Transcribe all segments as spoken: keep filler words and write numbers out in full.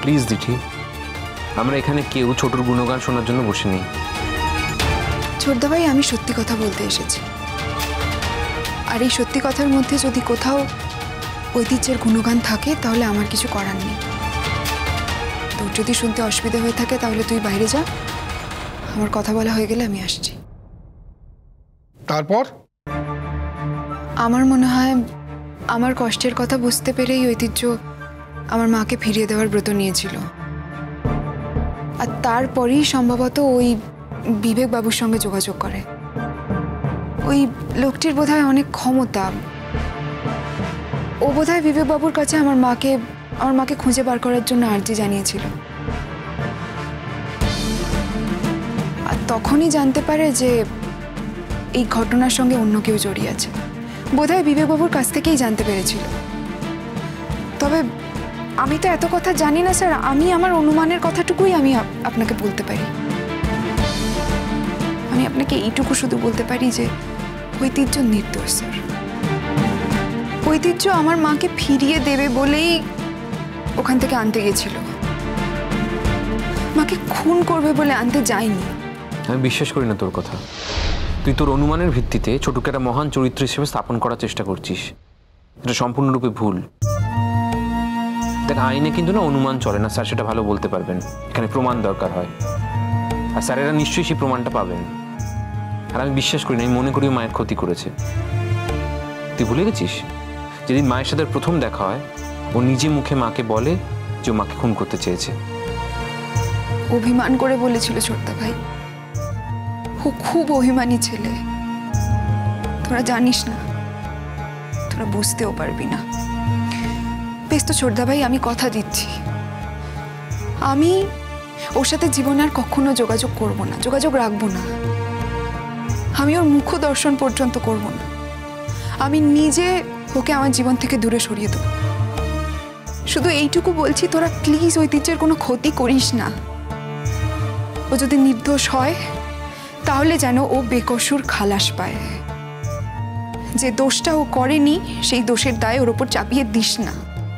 Please Dithi, আমরা এখানে কেউ ছোটর গুণগান শোনার জন্য বসিনি। ছোটদা ভাই, আমি সত্যি কথা বলতে এসেছি, আর এই সত্যি কথার মধ্যে যদি কোথাও ঐতিহ্যের গুণগান থাকে তাহলে আমার কিছু করার নেই। তোর যদি শুনতে অসুবিধা হয়ে থাকে তাহলে তুই বাইরে যা, আমার কথা বলা হয়ে গেলে আমি আসছি। তারপর আমার মনে হয় আমার কষ্টের কথা বুঝতে পেরেই ঐতিহ্য আমার মাকে ফিরিয়ে দেওয়ার ব্রত নিয়েছিল, আর তারপরেই সম্ভবত ওই বিবেক বাবুর সঙ্গে যোগাযোগ করে। ওই লোকটির বোধহয় অনেক ক্ষমতা, ও বোধহয় বিবেক বাবুর কাছে আমার মাকে আমার মাকে খুঁজে বার করার জন্য আর্জি জানিয়েছিল, আর তখনই জানতে পারে যে এই ঘটনার সঙ্গে অন্য কেউ জড়িয়ে আছে। বোধহয় বিবেক বাবুর কাছ থেকেই জানতে পেরেছিল। তবে আমি তো এত কথা জানি না স্যার, আমি আমার অনুমানের কথাটুকুই আমি আপনাকে বলতে পারি। আমি আপনাকে এইটুকু শুধু বলতে পারি যে ঐতিহ্য নির্দোষ স্যার। ঐতিহ্য আমার মাকে ফিরিয়ে দেবে বলেই ওখান থেকে আনতে গেছিল, মাকে খুন করবে বলে আনতে যায়নি। আমি বিশ্বাস করি না তোর কথা। তুই তোর অনুমানের ভিত্তিতে ছোটকে একটা মহান চরিত্র হিসেবে স্থাপন করার চেষ্টা করছিস, এটা সম্পূর্ণরূপে ভুল। দেখ, আইনে কিন্তু না অনুমান চলে না স্যার, সেটা ভালো বলতে পারবেন। এখানে প্রমাণ দরকার হয়, আর স্যারেরা নিশ্চয়ই সেই প্রমাণটা পাবেন। আর আমি বিশ্বাস করি না, আমি মনে করি মায়ের ক্ষতি করেছে। তুই ভুলে গেছিস যেদিন মায়ের সাথে প্রথম দেখা হয় ও নিজে মুখে মাকে বলে যে ও মাকে খুন করতে চেয়েছে। অভিমান করে বলেছিল ছোটদা ভাই, ও খুব অভিমানী ছেলে। তোরা জানিস না, তোরা বুঝতেও পারবি না। বেশ তো ছোটদা ভাই, আমি কথা দিচ্ছি আমি ওর সাথে জীবনে আর কখনো যোগাযোগ করব না, যোগাযোগ রাখবো না। আমি ওর মুখ দর্শন পর্যন্ত করব না। আমি নিজে ওকে আমার জীবন থেকে দূরে সরিয়ে দেব। শুধু এইটুকু বলছি, তোরা প্লিজ ঐতিহ্যের কোনো ক্ষতি করিস না। ও যদি নির্দোষ হয় তাহলে যেন ও বেকসুর খালাস পায়। যে দোষটা ও করেনি সেই দোষের দায় ওর ওপর চাপিয়ে দিস না।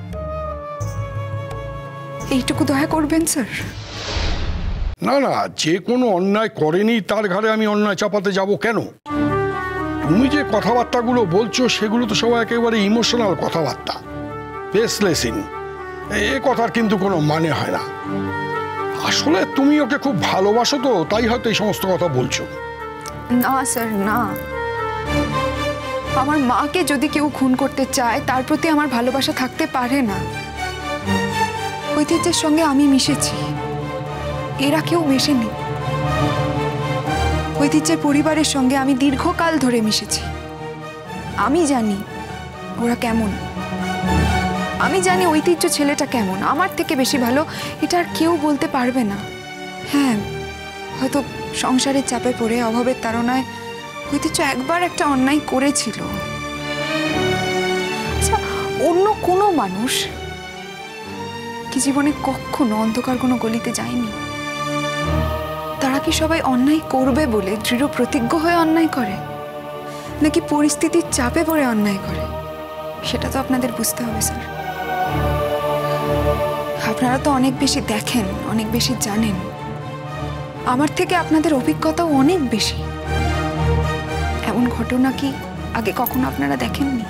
এইটুকু দয়া করবেন স্যার। না না, যে কোনো অন্যায় করেনি তার ঘাড়ে আমি অন্যায় চাপাতে যাব কেন? তুমি যে কথাবার্তাগুলো বলছো সেগুলো তো সবাই একেবারে ইমোশনাল কথাবার্তা, বেসলেসিং। এ কথার কিন্তু কোনো মানে হয় না। আসলে তুমি ওকে খুব ভালোবাসো তো, তাই হয়তো এই সমস্ত কথা বলছো। না স্যার, না। আমার মাকে যদি কেউ খুন করতে চায় তার প্রতি আমার ভালোবাসা থাকতে পারে না। ঐতিহ্যের সঙ্গে আমি মিশেছি, এরা কেউ মেশেনি। ঐতিহ্যের পরিবারের সঙ্গে আমি দীর্ঘকাল ধরে মিশেছি। আমি জানি ওরা কেমন, আমি জানি ঐতিহ্য ছেলেটা কেমন। আমার থেকে বেশি ভালো এটা আর কেউ বলতে পারবে না। হ্যাঁ, হয়তো সংসারের চাপে পড়ে, অভাবের তাড়নায় ঐতিহ্য একবার একটা অন্যায় করেছিল। আচ্ছা, অন্য কোনো মানুষ কি জীবনে কখনো অন্ধকার কোনো গলিতে যায়নি? তারা কি সবাই অন্যায় করবে বলে দৃঢ় প্রতিজ্ঞ হয়ে অন্যায় করে, নাকি পরিস্থিতির চাপে পড়ে অন্যায় করে? সেটা তো আপনাদের বুঝতে হবে স্যার। আপনারা তো অনেক বেশি দেখেন, অনেক বেশি জানেন। আমার থেকে আপনাদের অভিজ্ঞতাও অনেক বেশি। এমন ঘটনা কি আগে কখনো আপনারা দেখেননি?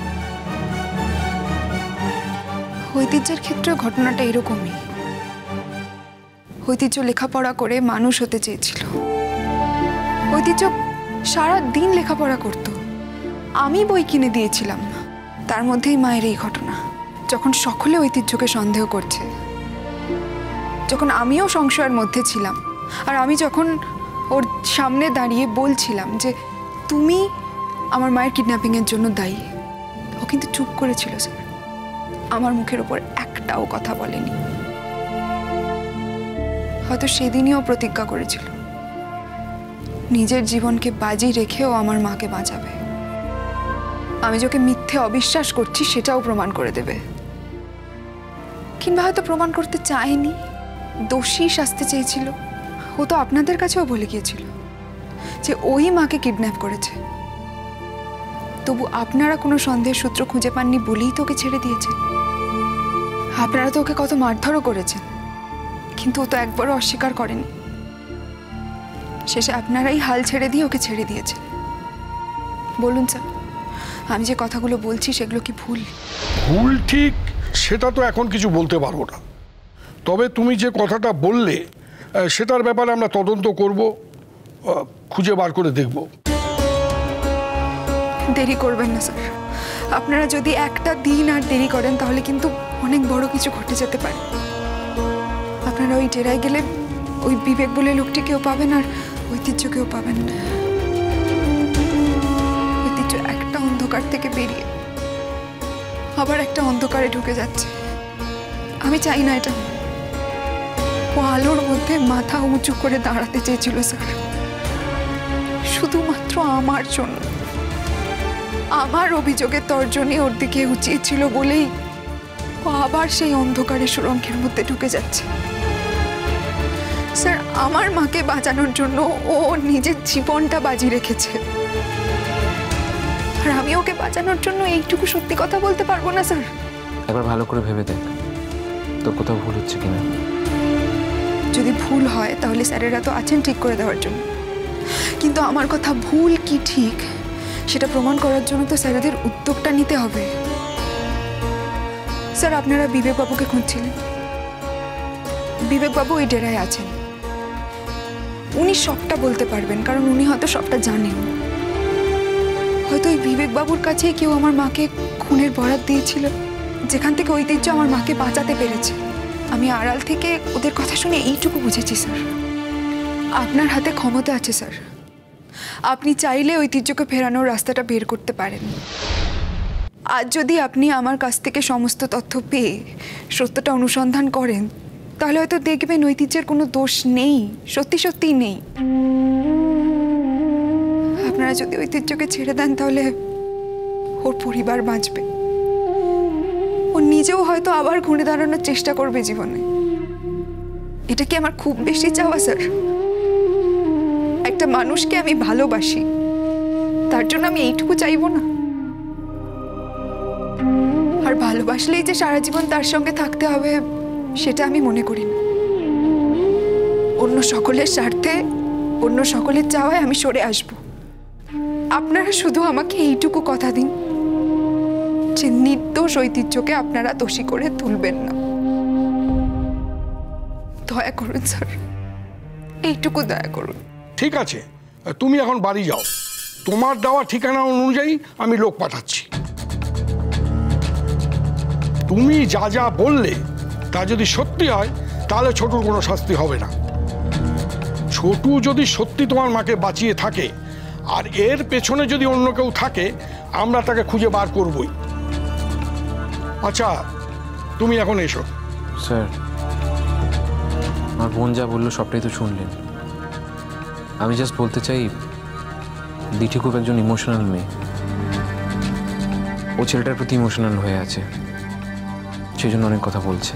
ঐতিহ্যের ক্ষেত্রে ঘটনাটা এরকমই। ঐতিহ্য লেখাপড়া করে মানুষ হতে চেয়েছিল। ঐতিহ্য সারা দিন লেখাপড়া করত, আমি বই কিনে দিয়েছিলাম না। তার মধ্যেই মায়ের এই ঘটনা। যখন সকলে ঐতিহ্যকে সন্দেহ করছে, যখন আমিও সংশয়ের মধ্যে ছিলাম, আর আমি যখন ওর সামনে দাঁড়িয়ে বলছিলাম যে তুমি আমার মায়ের কিডন্যাপিংয়ের জন্য দায়ী, ও কিন্তু চুপ করেছিল স্যার। আমার মুখের ওপর একটাও কথা বলেনি। হয়তো সেদিনই ও প্রতিজ্ঞা করেছিল নিজের জীবনকে বাজি রেখেও আমার মাকে বাঁচাবে। আমি যাকে মিথ্যে অবিশ্বাস করছি সেটাও প্রমাণ করে দেবে। কিংবা হয়তো প্রমাণ করতে চায়নি, দোষী শাস্তি চেয়েছিল। ও তো আপনাদের কাছেও বলে গিয়েছিল যে ওই মাকে কিডন্যাপ করেছে। তবু আপনারা কোনো সন্দেহের সূত্র খুঁজে পাননি বলেই তো ওকে ছেড়ে দিয়েছেন। আপনারা তো ওকে কত মারধরও করেছেন, কিন্তু ও তো একবারও অস্বীকার করেনি। শেষে আপনারাই হাল ছেড়ে দিয়ে ওকে ছেড়ে দিয়েছে। বলুন স্যার, আমি যে কথাগুলো বলছি সেগুলো কি ভুল? ভুল ঠিক সেটা তো এখন কিছু বলতে পারবো না, তবে তুমি যে কথাটা বললে সেটার ব্যাপারে আমরা তদন্ত করব, খুঁজে বার করে দেখব। দেরি করবেন না স্যার, আপনারা যদি একটা দিন আর দেরি করেন তাহলে কিন্তু অনেক বড় কিছু ঘটে যেতে পারে। আপনারা ওই ডেরায় গেলে ওই বিবেক বলে লোকটিকেও পাবেন আর ঐতিহ্যকেও পাবেন। ঐতিহ্য একটা অন্ধকার থেকে বেরিয়ে আবার একটা অন্ধকারে ঢুকে যাচ্ছে। আমি চাই না এটা। ও আলোর মধ্যে মাথা উঁচু করে দাঁড়াতে চেয়েছিল স্যার, শুধুমাত্র আমার জন্য। আমার অভিযোগের তর্জনী ওর দিকে উচিত ছিল বলেই ও আবার সেই অন্ধকারের সুরঙ্গের মধ্যে ঢুকে যাচ্ছে। স্যার, আমার মাকে বাঁচানোর জন্য ও নিজের জীবনটা বাজি রেখেছে, আর আমি ওকে বাঁচানোর জন্য এইটুকু সত্যি কথা বলতে পারবো না স্যার? একবার ভালো করে ভেবে দেখ তোর কোথাও ভুল হচ্ছে কিনা। যদি ভুল হয় তাহলে স্যারেরা তো আছেন ঠিক করে দেওয়ার জন্য, কিন্তু আমার কথা ভুল কি ঠিক সেটা প্রমাণ করার জন্য তো স্যারেদের উদ্যোগটা নিতে হবে। স্যার, আপনারা বিবেকবাবুকে খুঁজছিলেন। বিবেকবাবু ওই ডেরায় আছেন, উনি সবটা বলতে পারবেন, কারণ উনি হয়তো সবটা জানেন। হয়তো ওই বিবেকবাবুর কাছে কেউ আমার মাকে খুনের বরাত দিয়েছিল, যেখান থেকে ঐতিহ্য আমার মাকে বাঁচাতে পেরেছে। আমি আড়াল থেকে ওদের কথা শুনে এইটুকু বুঝেছি স্যার, আপনার হাতে ক্ষমতা আছে স্যার। আপনি চাইলে ঐতিহ্যকে ফেরানোর রাস্তাটা বের করতে পারেন। আজ যদি আপনি আমার কাছ থেকে সমস্ত তথ্য পেয়ে সত্যটা অনুসন্ধান করেন তাহলে হয়তো দেখবেন ঐতিহ্যের কোনো দোষ নেই, সত্যি সত্যিই নেই। আপনারা যদি ঐতিহ্যকে ছেড়ে দেন তাহলে ওর পরিবার বাঁচবে, ও নিজেও হয়তো আবার ঘুরে দাঁড়ানোর চেষ্টা করবে জীবনে। এটা কি আমার খুব বেশি চাওয়া স্যার? একটা মানুষকে আমি ভালোবাসি, তার জন্য আমি এইটুকু চাইবো না? আর ভালোবাসলেই যে সারা জীবন তার সঙ্গে থাকতে হবে সেটা আমি মনে করি না। অন্য সকলের স্বার্থে, অন্য সকলের চাওয়ায় আমি সরে আসব। আপনারা শুধু আমাকে এইটুকু কথা দিন যে নির্দোষ ঐতিহ্যকে আপনারা দোষী করে তুলবেন না। দয়া করুন স্যার, এইটুকু দয়া করুন। ঠিক আছে, তুমি এখন বাড়ি যাও, তোমার দেওয়া ঠিকানা অনুযায়ী আমি লোক পাঠাচ্ছি। তুমি যা যা বললে তা যদি সত্যি হয় তাহলে ছোটুর কোনো শাস্তি হবে না। ছোটু যদি সত্যি তোমার মাকে বাঁচিয়ে থাকে আর এর পেছনে যদি অন্য কেউ থাকে আমরা তাকে খুঁজে বার করবই। আচ্ছা, তুমি এখন এসো। স্যার, আমার বোন যা বললো সবটাই তো শুনলেন। আমি জাস্ট বলতে চাই দিঠি খুব একজন ইমোশনাল মেয়ে, ও ছেলেটার প্রতি ইমোশনাল হয়ে আছে, সেই জন্য অনেক কথা বলছে।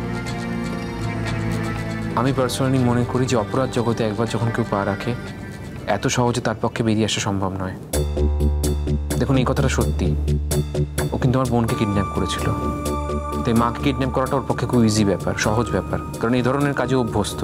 আমি পার্সোনালি মনে করি যে অপরাধ জগতে একবার যখন কেউ পা রাখে এত সহজে তার পক্ষে বেরিয়ে আসা সম্ভব নয়। দেখুন, এই কথাটা সত্যি, ও কিন্তু আমার বোনকে কিডন্যাপ করেছিল। তাই মাকে কিডন্যাপ করাটা ওর পক্ষে খুব ইজি ব্যাপার, সহজ ব্যাপার, কারণ এই ধরনের কাজে অভ্যস্ত।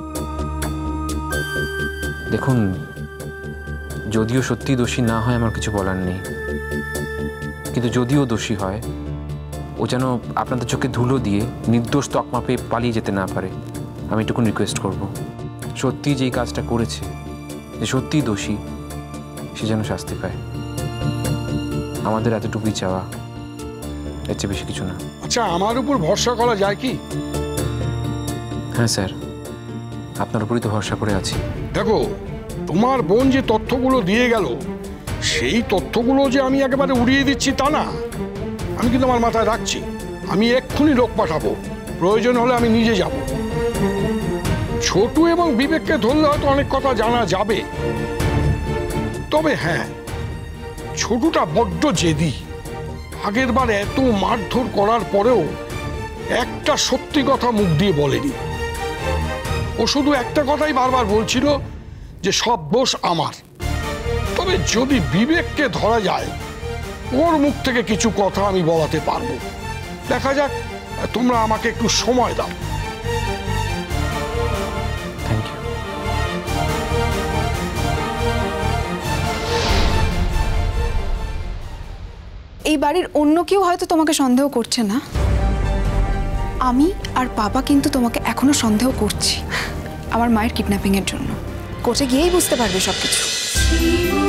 দেখুন, যদিও সত্যি দোষী না হয় আমার কিছু বলার নেই, কিন্তু যদিও দোষী হয় ও যেন আপনাদের চোখে ধুলো দিয়ে নির্দোষ তকমা পেয়ে পালিয়ে যেতে না পারে। আমি এটুকুন রিকোয়েস্ট করব, সত্যি যেই কাজটা করেছে, যে সত্যিই দোষী, সে যেন শাস্তি পায়। আমাদের এতটুকুই চাওয়া, এর চেয়ে বেশি কিছু না। আচ্ছা, আমার উপর ভরসা করা যায় কি? হ্যাঁ স্যার, আপনার উপরই তো ভরসা করে আছি। দেখো, তোমার বোন যে তথ্যগুলো দিয়ে গেল সেই তথ্যগুলো যে আমি একেবারে উড়িয়ে দিচ্ছি তা না। আমি কিন্তু আমার মাথায় রাখছি, আমি এক্ষুনি লোক পাঠাবো, প্রয়োজন হলে আমি নিজে যাব। ছোটু এবং বিবেককে ধরলে হয়তো অনেক কথা জানা যাবে, তবে হ্যাঁ, ছোটুটা বড্ড জেদি। আগের বার এত মারধর করার পরেও একটা সত্যি কথা মুখ দিয়ে বলেনি। ও শুধু একটা কথাই বারবার বলছিল যে সব দোষ আমার। তবে যদি বিবেককে ধরা যায় ওর মুখ থেকে কিছু কথা আমি বলাতে পারবো। দেখা যাক, তোমরা আমাকে একটু সময় দাও। এই বাড়ির অন্য কেউ হয়তো তোমাকে সন্দেহ করছে না, আমি আর বাবা কিন্তু তোমাকে এখনো সন্দেহ করছি আমার মায়ের কিডন্যাপিং এর জন্য। কোর্টে গিয়েই বুঝতে পারবে সবকিছু।